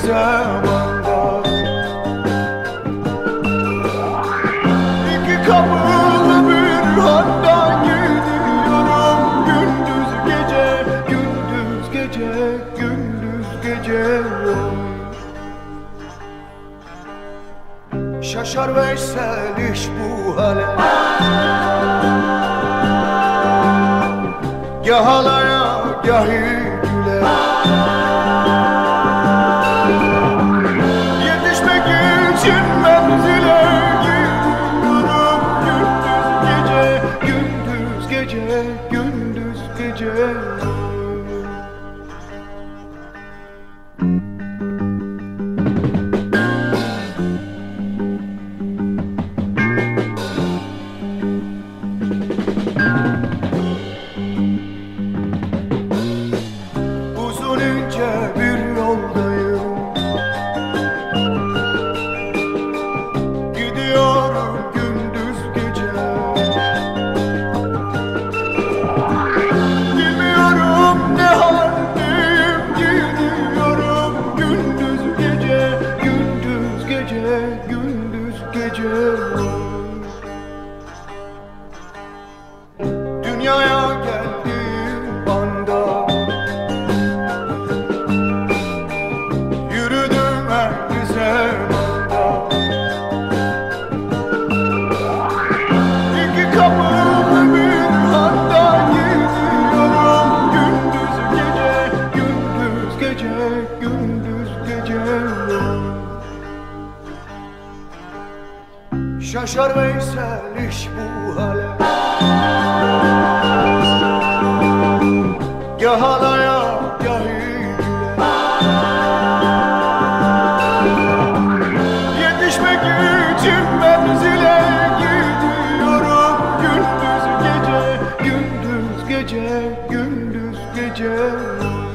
zamanda. İki kapılı bir handan gidiyorum, gündüz gece, gündüz gece, gündüz gece. Şaşar Veysel iş bu hale, gah alaya gahi güle. Yetişmek için menzile gidiyorum, gündüz gece, gündüz gece, gündüz gece. Uzun ince bir yoldayım, gidiyorum gündüz gece. Bilmiyorum ne haldeyim, gidiyorum gündüz gece, gündüz gece, gündüz gece. Dünyaya geldiğim anda yürüdüm her zamanda. İki kapılı bir handa gidiyorum, gündüz gece, gündüz gece, gündüz gece. Şaşar Veysel iş bu hale, gah alaya gahi güle. Yetişmek için menzile gidiyorum, gündüz gece, gündüz gece, gündüz gece.